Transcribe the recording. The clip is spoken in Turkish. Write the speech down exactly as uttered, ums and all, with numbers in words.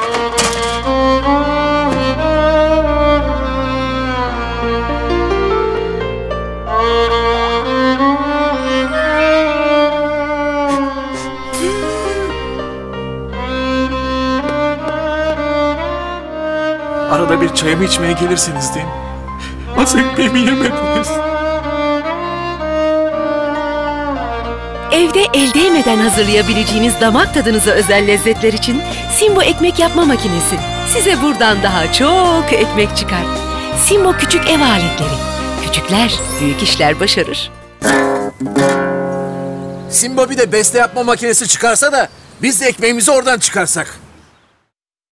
Arada bir çayımı içmeye gelirsiniz değil mi? Az ekmeğimi yemediniz. Evde el değmeden hazırlayabileceğiniz damak tadınıza özel lezzetler için Simbo ekmek yapma makinesi. Size buradan daha çok ekmek çıkar. Simbo küçük ev aletleri. Küçükler büyük işler başarır. Simbo bir de beste yapma makinesi çıkarsa da biz de ekmeğimizi oradan çıkarsak.